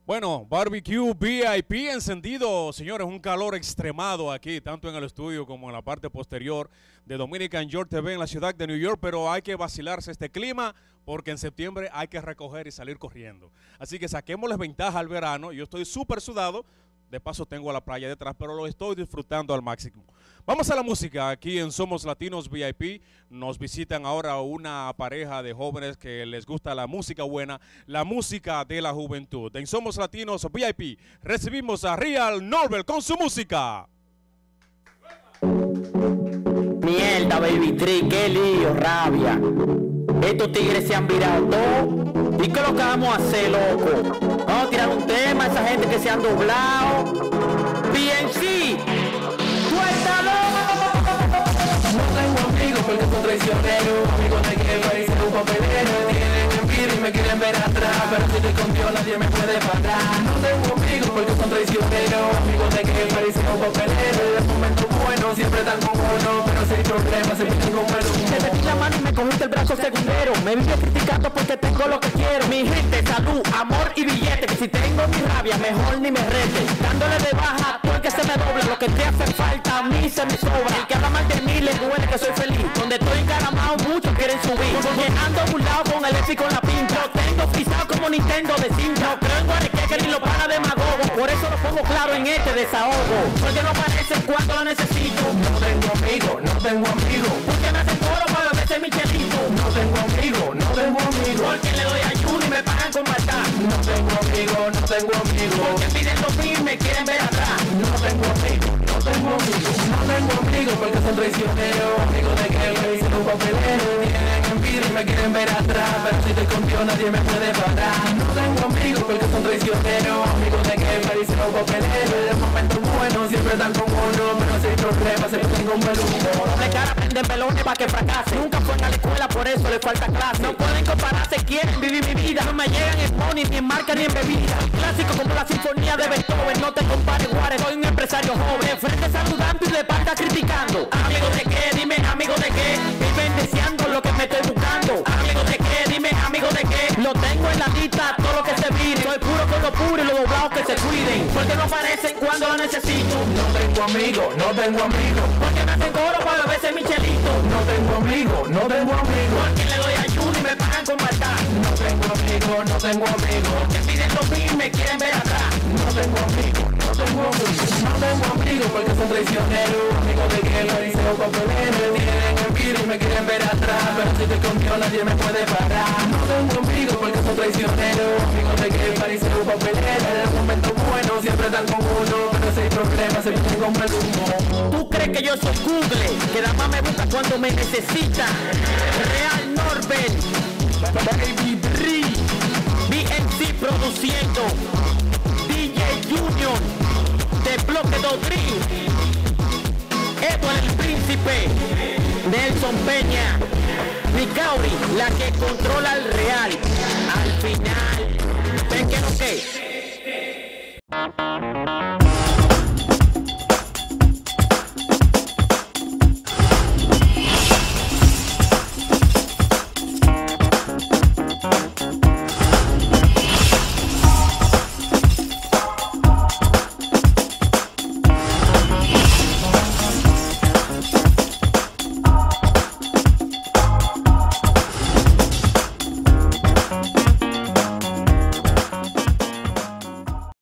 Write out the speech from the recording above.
Bueno, barbecue VIP encendido, señores, un calor extremado aquí, tanto en el estudio como en la parte posterior de Dominican York TV en la ciudad de New York, pero hay que vacilarse este clima porque en septiembre hay que recoger y salir corriendo. Así que saquémosles ventaja al verano, yo estoy súper sudado, de paso tengo la playa detrás, pero lo estoy disfrutando al máximo. Vamos a la música, aquí en Somos Latinos VIP, nos visitan ahora una pareja de jóvenes que les gusta la música buena, la música de la juventud. En Somos Latinos VIP recibimos a Real Norbert con su música. Mierda, baby tree, qué lío, rabia. Estos tigres se han virado todo. ¿Y qué es lo que vamos a hacer, loco? Vamos a tirar un tema a esa gente que se han doblado. PNC, suéltalo. No tengo amigos porque son traicioneros. Amigos de que parecen un papelero. Tienen envidia y me quieren ver atrás, pero si estoy con Dios nadie me puede parar. No tengo amigos porque son traicioneros. Amigos de que parecen un papelero. En el momento bueno siempre están con uno, pero si hay problemas se meten con pelo. Te metí la mano y me cogiste el brazo segundero. Me vive criticando porque tengo lo que quiero. Mi gente, salud, amor y billete. Que si tengo mi rabia, mejor ni me rete. Dándole de baja a todo el que se me dobla. Lo que te hace falta a mí se me sobra. El que habla mal de mí le duele que soy feliz. Donde estoy encaramado muchos quieren subir. Porque ando burlado con el F y con la pinta. Lo tengo frisado como Nintendo de cinta. No creo en Guareque ni lo para demagogo. Por eso lo pongo claro en este desahogo. Porque no parece cuando lo necesito. No tengo amigos, no tengo amigos. Porque me hacen coro para beberse mi chelito. No tengo amigos, no tengo amigos. Porque le doy ayuda y me pagan con maldad. No tengo amigos, no tengo amigos. Porque piden lo mismo y me quieren ver atrás. No tengo amigos, no tengo amigos. No tengo amigos porque son traicioneros. Amigos de que me dicen un papelero. Tienen envidia y me quieren ver atrás, pero si estoy con Dios nadie me puede parar. No tengo amigos porque son traicioneros. Amigos de que me dicen un papelero. En el momento bueno siempre están con uno, pero si hay problemas se meten con peludo. Doble cara prenden pelones para que fracase. Nunca fue a la escuela, por eso le falta clase. No pueden compararse, quieren vivir mi vida. No me llegan en money, ni en marca, ni en bebida. Clásico como la sinfonía de Beethoven. No te compares, Juárez, soy un empresario joven. De frente saludando y de espalda criticando. Amigo de qué, dime, amigo de qué. Viven deseando lo que me estoy buscando. Amigo de qué, dime, amigo de qué. Lo tengo en la lista, todo lo que se vire. Soy puro con lo puro y los doblados que se cuiden. Porque no aparecen cuando lo necesito. No tengo amigos, no tengo amigos. Porque me hacen coro para beberse mi chelito. No tengo amigos, no tengo amigos. Porque le doy ayuda y me pagan con maldad. No tengo amigos, no tengo amigos. Porque piden lo mismo y me quieren ver atrás. No tengo amigos, no tengo amigos. No tengo amigos porque son traicioneros. Amigos de que me dicen un papelero. Tienen envidia y me quieren ver atrás, pero si estoy con Dios nadie me puede parar. No tengo amigos porque son traicioneros. Amigos de que me dicen un papelero. En el momento bueno siempre están con uno, pero si hay problemas se meten con peludo. ¿Tú crees que yo soy Google? Que la más me busca cuando me necesita. Real Norbert, Baby Dre, BNC produciendo, DJ Junior, de Bloque Dodrín, Edward el Príncipe, Nelson Peña, Ricauri, la que controla el Real. Al final, ¿ven que no qué?